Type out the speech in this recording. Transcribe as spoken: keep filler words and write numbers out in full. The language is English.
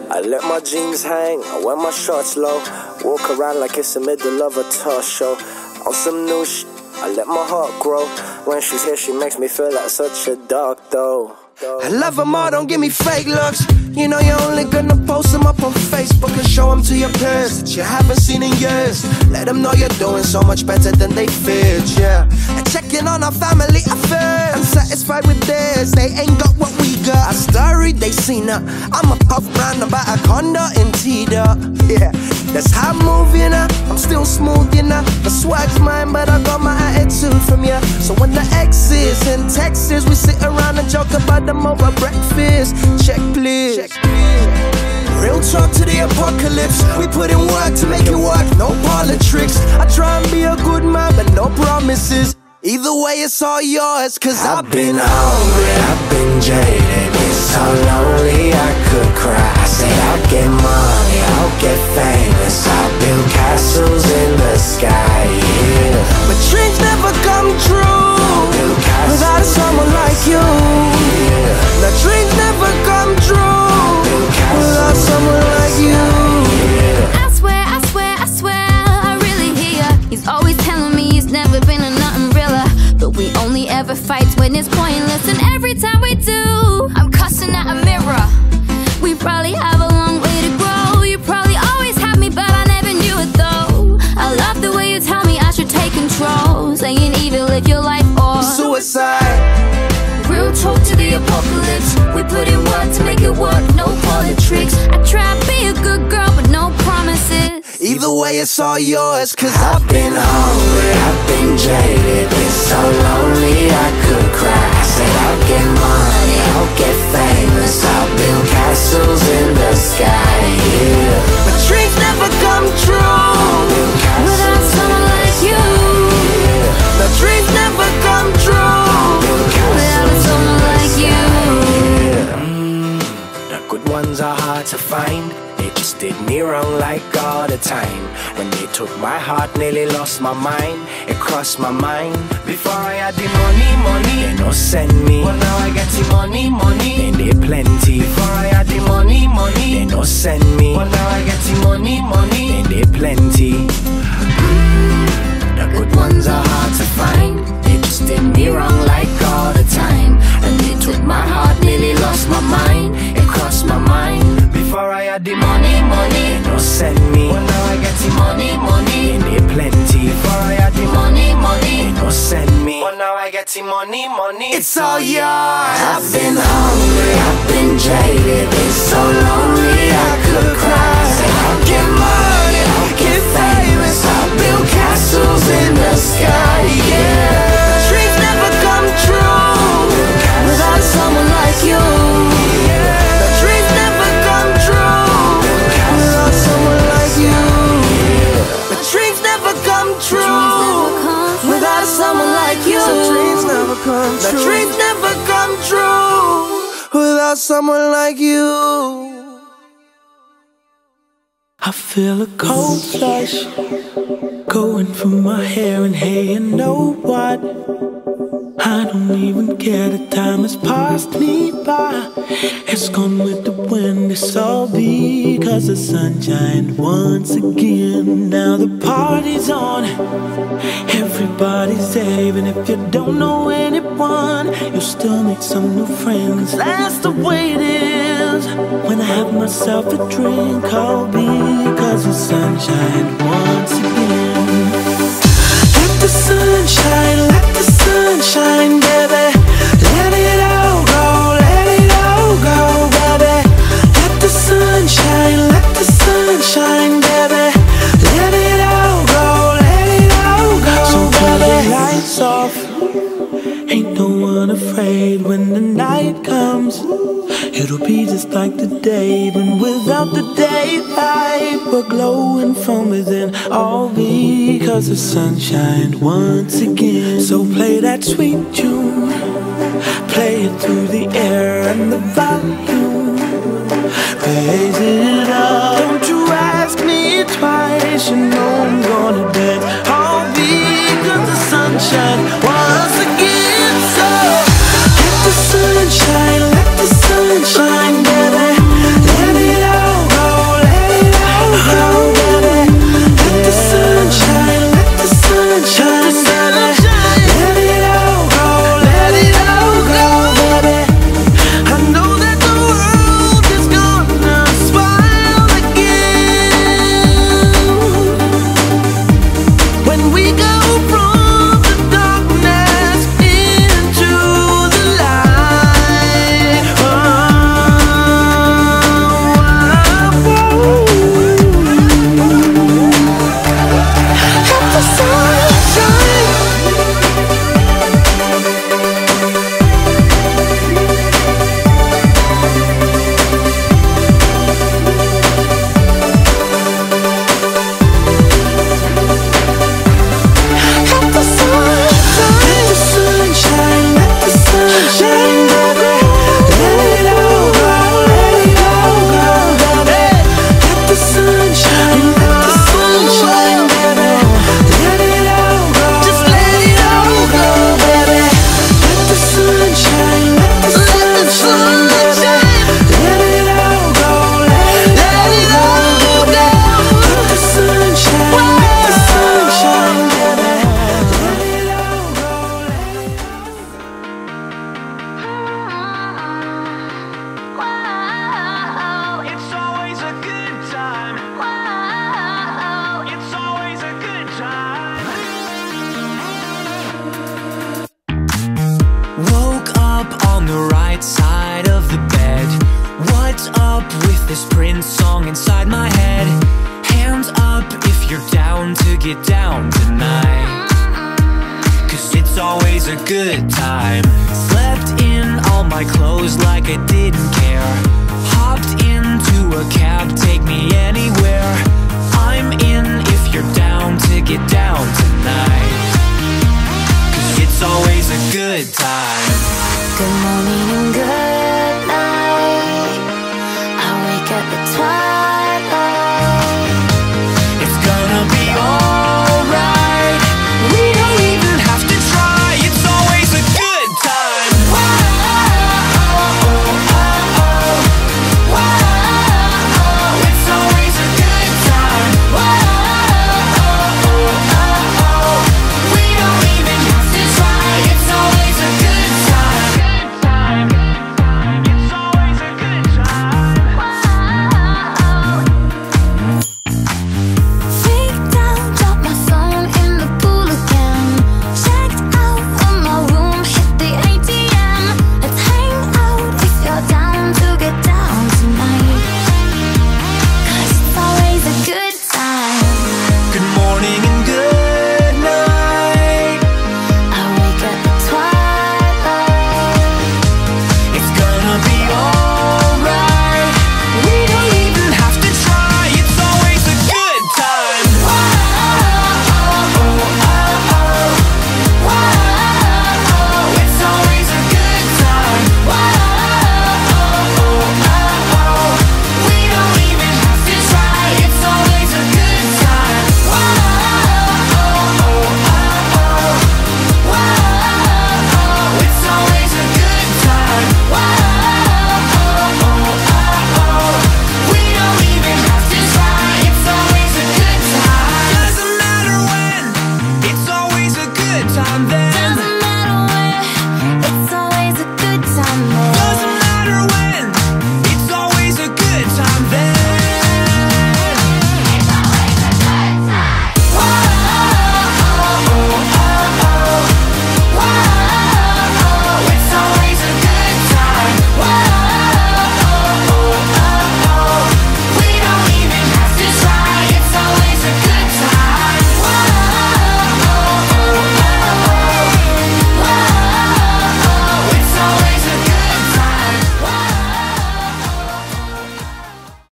I let my jeans hang, I wear my shorts low. Walk around like it's the middle of a tour show. On some new sh*, I let my heart grow. When she's here she makes me feel like such a dog though. I love them all, don't give me fake looks. You know you're only gonna post them up on Facebook and show them to your peers that you haven't seen in years. Let them know you're doing so much better than they feared, yeah. And checking on our family affairs. I'm satisfied with theirs, they ain't got what we got. A story they seen her. I'm a puff man about a condo in Tida. Yeah, that's how I move, you know. I'm still smooth, you know. The swag's mine, but I got my attitude from you. So when the exes and texters, we sit around and joke about them over breakfast. Check please. Check, please. Real talk to the apocalypse. We put in work to make it work, no politics. I try and be a good man, but no promises. Either way, it's all yours, cause I've, I've been hungry, I've been jaded. It's so lonely I could cry. I say I'll get money, I'll get famous, I'll build castles in the sky, yeah. But dreams never come true without someone like you, yeah. The dreams never come true without someone like you, yeah. I swear, I swear, I swear, I really hear ya. He's always telling me he's never been a nothing realer, but we only ever fight when it's pointless. And every time we do, I'm cussing at a mirror. We probably have a long way to grow. You probably always had me, but I never knew it though. I love the way you tell me I should take control, saying either live your life or suicide. Real talk to the apocalypse. We put in work to make it work, no politics. I try to be a good girl, but no promises. Either way, it's all yours, cause I've been hungry, I've been jaded. It's so lonely I could cry. I say I'll get money, I'll get famous, I'll build castles in the sky, yeah. But dreams never come true without someone like you, yeah. The dreams never come true without someone like you, yeah. mm, The good ones are hard to find. They just did me wrong like all the time. When they took my heart, nearly lost my mind. It crossed my mind. Before I had the money, money, they no send me. But now I get the money, money, and they plenty. Before I had the money, money, they no send me. But now I get the money, money, and they plenty. mm, The good ones are hard to find. They just did me wrong like all the time. And they took my heart, nearly lost my mind. It crossed my mind. Before I had the money, money, no send me. But now I get the money, money, and they plenty. Before I had the money, money, no send me. But now I get the money, money. It's all yours. I've been hungry, I've been jaded. It's so lonely I could cry. Say I'll get money, I'll get famous, I'll build castles in the sky, yeah. Dreams never come true without someone like you, yeah. The dreams never come true without someone like you, yeah. The dreams never come true without someone like you. The dreams never come true. The dreams never come true without someone like you. I feel a cold flush going through my hair, and hey, you know what? I don't even care, the time has passed me by. It's gone with the wind, it's all because the sunshine once again. Now the party's on, everybody's there. Even if you don't know anyone, you'll still make some new friends. That's the way it is. When I have myself a drink, I'll be because the sunshine once again. Let the sunshine, let the sunshine, baby. Let it all go, let it all go, baby. Let the sunshine, let the sunshine, baby. Let it all go, let it all go, so turn the lights off. Ain't no one afraid when the night comes. It'll be just like the day, but without the daylight. We're glowing from within, all because the sunshine once again. So play that sweet tune, play it through the air and the volume. Raise it up, don't you ask me twice, you know I'm gonna dance. All because the sunshine once again. So let the sunshine, let the sunshine, baby. Let it all the right side of the bed. What's up with this Prince song inside my head? Hands up if you're down to get down tonight, 'cause it's always a good time. Slept in all my clothes like I didn't care. Hopped into a cab, take me anywhere. I'm in if you're down to get down tonight, 'cause it's always a good time. Good morning and good